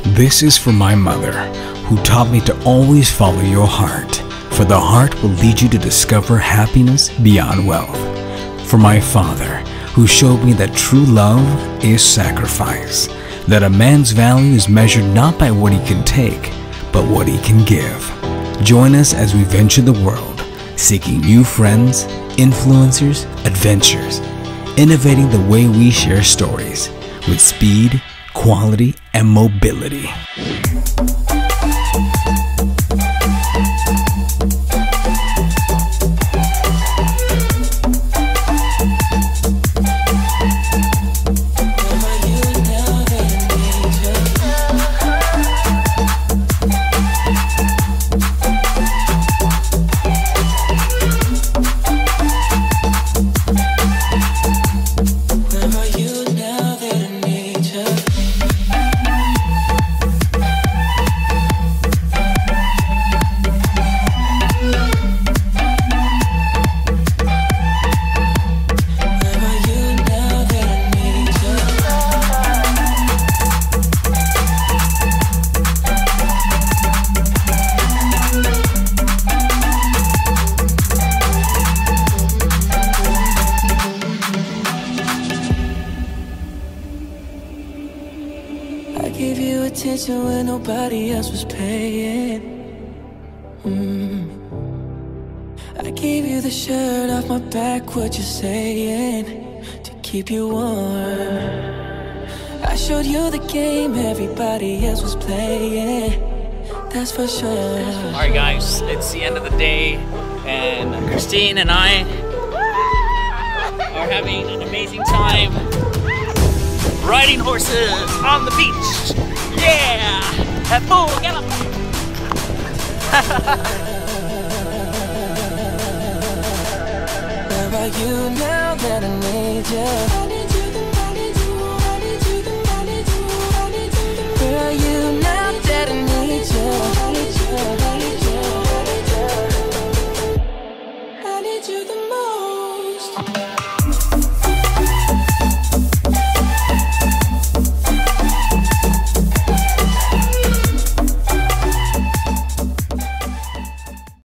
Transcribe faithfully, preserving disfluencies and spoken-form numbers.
This is for my mother, who taught me to always follow your heart, for the heart will lead you to discover happiness beyond wealth. For my father, who showed me that true love is sacrifice, that a man's value is measured not by what he can take, but what he can give. Join us as we venture the world, seeking new friends, influencers, adventures, innovating the way we share stories with speed, quality, and mobility. I gave you attention when nobody else was paying. mm. I gave you the shirt off my back, what you saying, to keep you warm. I showed you the game everybody else was playing, that's for sure. Alright guys, it's the end of the day, and Christine and I are having an amazing time riding horses on the beach. Yeah! At full gallop! Where are you now that I need you?